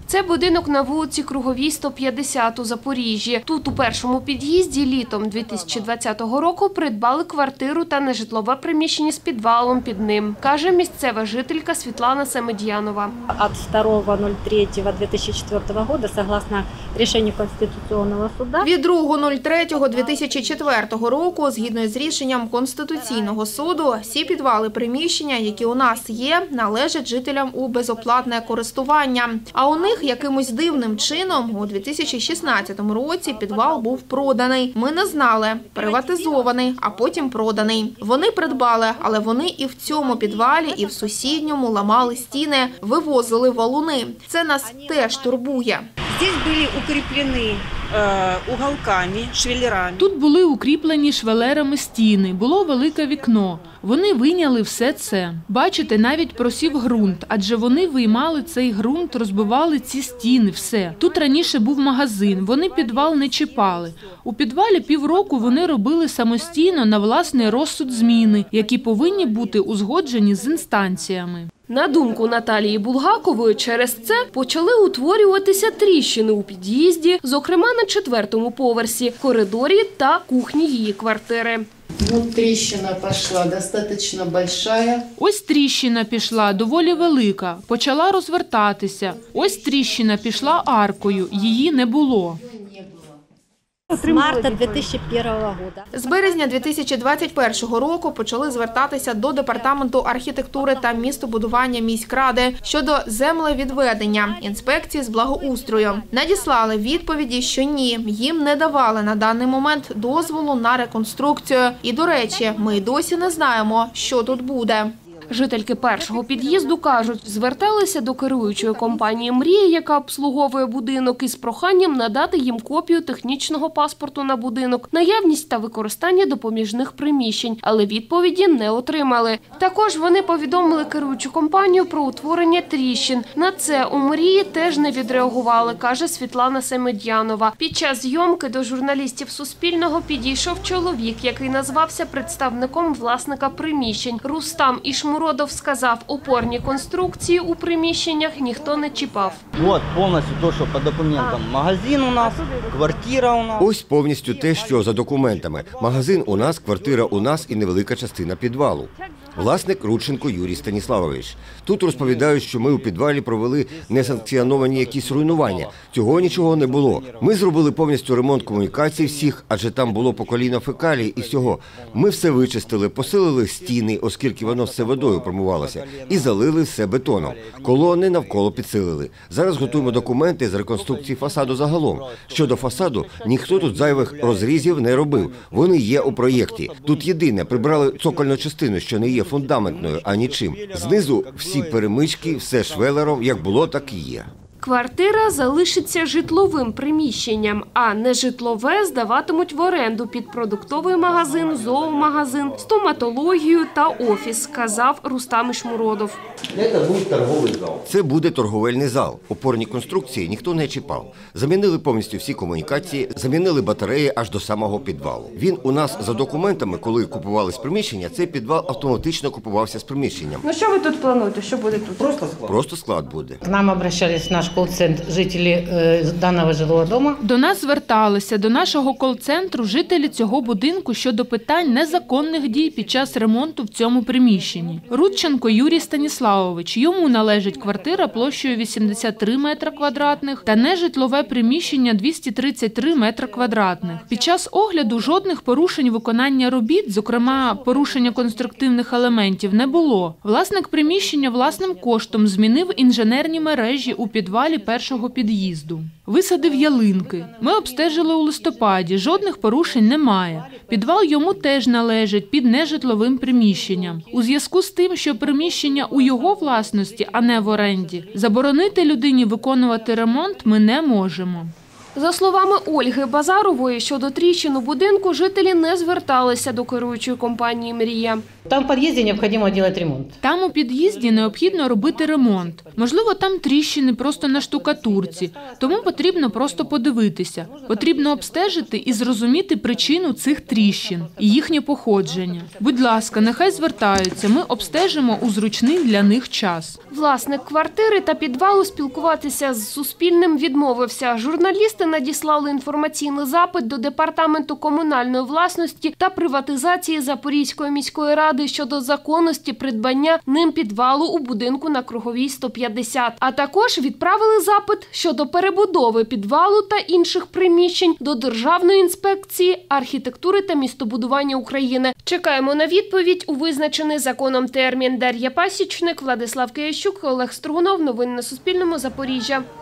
Це будинок на вулиці Круговій, 150 у Запоріжжі. Тут у першому під'їзді літом 2020 року придбали квартиру та нежитлове приміщення з підвалом під ним, каже місцева жителька Світлана Семедьянова. От 2.03.2004 года, согласно рішенню Конституційного суду. Від 2.03.2004 року, згідно з рішенням Конституційного суду, всі підвали приміщення, які у нас є, належать жителям у безоплатне користування. А у них якимось дивним чином у 2016 році підвал був проданий. Ми не знали. Приватизований, а потім проданий. Вони придбали, але вони і в цьому підвалі, і в сусідньому ламали стіни, вивозили валуни. Це нас теж турбує. Здесь были укреплены уголками, швеллерами. Тут були укріплені швелерами стіни, було велике вікно. Вони вийняли все це. Бачите, навіть просів ґрунт, адже вони виймали цей ґрунт, розбивали ці стіни, все. Тут раніше був магазин, вони підвал не чіпали. У підвалі півроку вони робили самостійно на власний розсуд зміни, які повинні бути узгоджені з інстанціями. На думку Наталії Булгакової, через це почали утворюватися тріщини у під'їзді, зокрема на 4-му поверсі, коридорі та кухні її квартири. Вот трещина пошла, достаточно большая. Ось тріщина пішла, доволі велика, почала розвертатися. Ось тріщина пішла аркою, її не було. З марта 2001 року. З березня 2021 року почали звертатися до Департаменту архітектури та містобудування міськради щодо землевідведення, інспекції з благоустрою. Надіслали відповіді, що ні, їм не давали на даний момент дозволу на реконструкцію. І, до речі, ми й досі не знаємо, що тут буде. Жительки першого під'їзду кажуть, зверталися до керуючої компанії «Мрія», яка обслуговує будинок, із проханням надати їм копію технічного паспорту на будинок, наявність та використання допоміжних приміщень, але відповіді не отримали. Також вони повідомили керуючу компанію про утворення тріщин. На це у «Мрії» теж не відреагували, каже Світлана Семедьянова. Під час зйомки до журналістів Суспільного підійшов чоловік, який назвався представником власника приміщень. Рустам Ішмуродов сказав, опорні конструкції у приміщеннях ніхто не чіпав. Вот повністю те, що по документам. Магазин у нас, квартира у нас. Ось повністю те, що за документами. Магазин у нас, квартира у нас і невелика частина підвалу. Власник Рудченко Юрій Станіславович. Тут розповідають, що ми у підвалі провели несанкціоновані якісь руйнування. Цього нічого не було. Ми зробили повністю ремонт комунікацій всіх, адже там було по коліна фекалій і всього. Ми все вичистили, посилили стіни, оскільки воно все водою промивалося, і залили все бетоном. Колони навколо підсилили. Зараз готуємо документи з реконструкції фасаду загалом. Щодо фасаду, ніхто тут зайвих розрізів не робив. Вони є у проєкті. Тут єдине, прибрали цокольну частину, що не є фундаментною, а нічим. Знизу всі перемички, все швелером, як було, так і є. Квартира залишиться житловим приміщенням, а нежитлове здаватимуть в оренду під продуктовий магазин, зоомагазин, стоматологію та офіс, сказав Рустам Ішмуродов. Це буде торговий зал. Це буде торговельний зал. Опорні конструкції ніхто не чіпав. Замінили повністю всі комунікації, замінили батареї аж до самого підвалу. Він у нас за документами, коли купувались приміщення, цей підвал автоматично купувався з приміщенням. Ну що ви тут плануєте? Що буде тут? Просто склад буде. К нам обращались наш колл-центр жителі даного жилого дому. До нас зверталися, до нашого кол-центру, жителі цього будинку щодо питань незаконних дій під час ремонту в цьому приміщенні. Рудченко Юрій Станіславович. Йому належить квартира площею 83 метра квадратних та нежитлове приміщення 233 метра квадратних. Під час огляду жодних порушень виконання робіт, зокрема порушення конструктивних елементів, не було. Власник приміщення власним коштом змінив інженерні мережі у підвалі першого під'їзду. Висадив ялинки. Ми обстежили у листопаді, жодних порушень немає. Підвал йому теж належить під нежитловим приміщенням. У зв'язку з тим, що приміщення у його власності, а не в оренді, заборонити людині виконувати ремонт ми не можемо. За словами Ольги Базарової, щодо тріщин у будинку жителі не зверталися до керуючої компанії «Мрія». Там в подъезде необходимо делать ремонт. Там у під'їзді необхідно робити ремонт. Можливо, там тріщини просто на штукатурці, тому потрібно просто подивитися. Потрібно обстежити і зрозуміти причину цих тріщин і їхнє походження. Будь ласка, нехай звертаються, ми обстежимо у зручний для них час. Власник квартири та підвалу спілкуватися з Суспільним відмовився. Журналісти надіслали інформаційний запит до Департаменту комунальної власності та приватизації Запорізької міської ради щодо законності придбання ним підвалу у будинку на Круговій 150. А також відправили запит щодо перебудови підвалу та інших приміщень до Державної інспекції архітектури та містобудування України. Чекаємо на відповідь у визначений законом термін. Дар'я Пасічник, Владислав Киящук, Олег Строгунов. Новини на Суспільному. Запоріжжя.